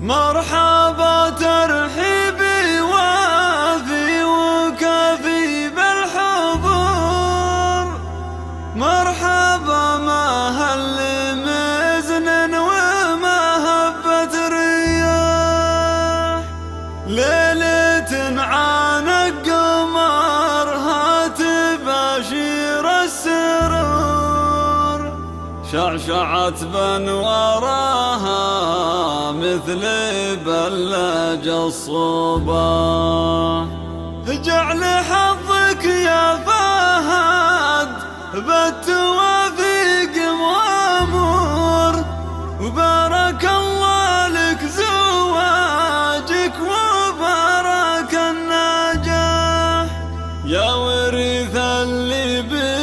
مرحبا ترحيبي وافي وكافي بالحضور، مرحبا مهل مزن ومهبة رياح، ليلة عانق قمرها تباشير السرور، شعشعت بنوراها مثل بلج الصباح. جعل حظك يا فهد بالتوافيق مأمور، وبارك الله لك زواجك وبارك النجاح، يا ورث اللي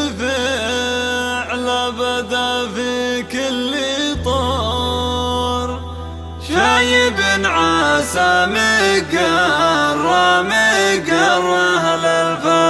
بفعل بدا في كل طور، شايب عسى مقر أهل الفضل.